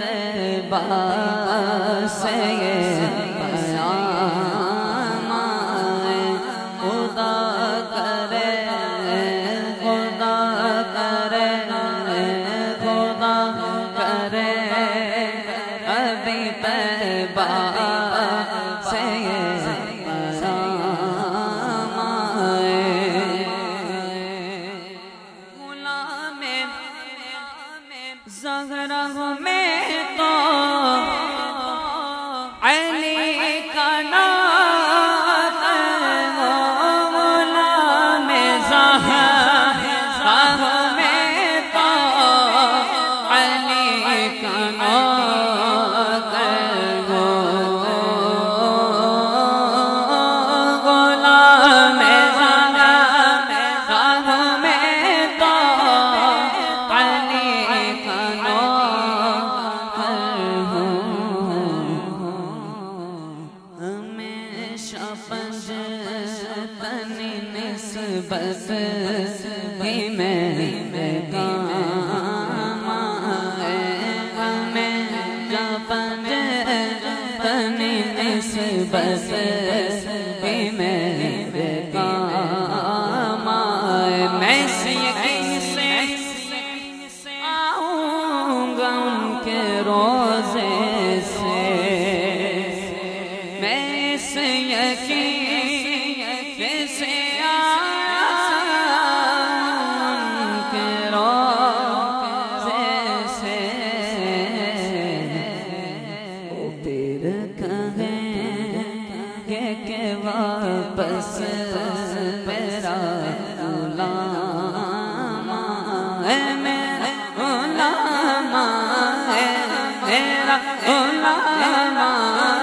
طیبہ سے یہ پیام آئے، خدا کرے خدا کرے خدا کرے ابھی طیبہ سے یہ پیام آئے۔ غلام زہرا میں تو علی کا نام ہے، غلام زہرا میں تو علی کا نام ہے، غلام زہرا میں تو علی کا نام ہمیشہ پنجتن نسبت ہی میرے کام آئے، ہمیشہ پنجتن نسبت ہی میرے کام آئے۔ میں اس یقین سے آؤں گا ان کے روزے سے، میں اس یقین سے آؤں ان کے روزے سے، وہ پھر کہیں گے کہ واپس میرا غلام ہے، میرا غلام ہے، میرا غلام